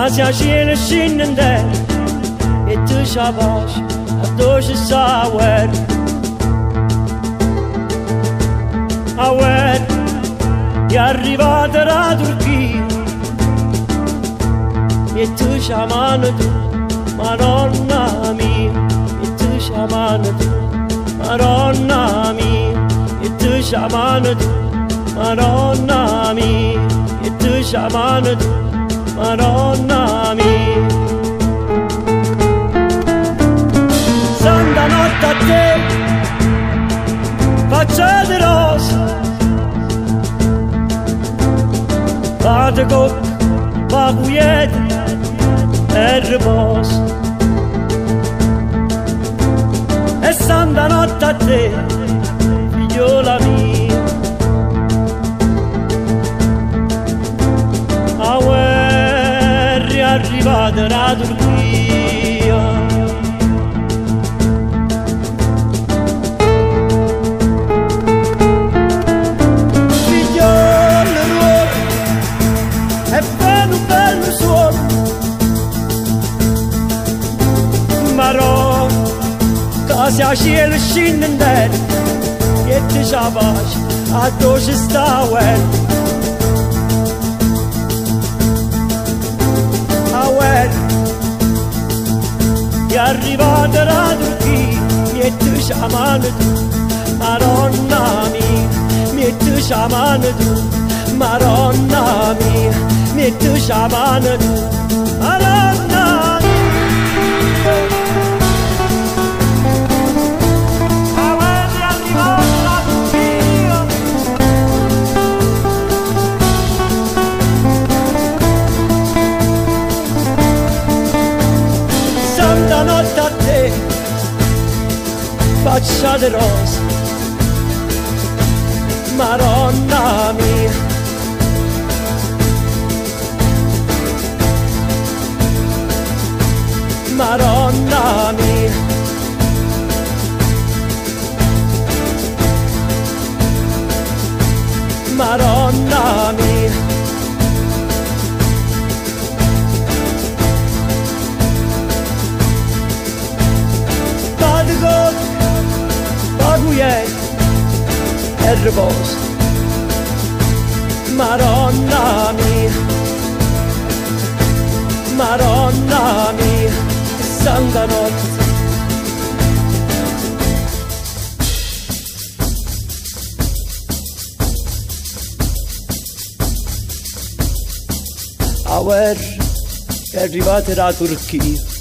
Asia cielo scendente e tu sciapaci a doce sawer Awer è arrivata la Turchia e tu sciamano tu Madonna mia e tu sciamano tu Madonna mia e tu sciamano tu Madonna mia e tu sciamano tu Madonna mia. Santa notte a te faccia di rosa fate cocca, va quieta e riposa e santa notte a te figliola mia a guerra è arrivata la Turchia figliola ruota e fanno un bello suono marò casi a cielo scendente e ti sciapaci a doce sta uella è arrivata la Turchia e tu sciamano tu Madonna mia e tu sciamano tu Madonna mia e tu sciamano tu Madonna mia è arrivata la Turchia santa notte a te faccia di rosa Madonna mia Madonna mia Madonna mia e riposo Madonna mia Madonna mia santa notte a guerra è arrivata la Turchia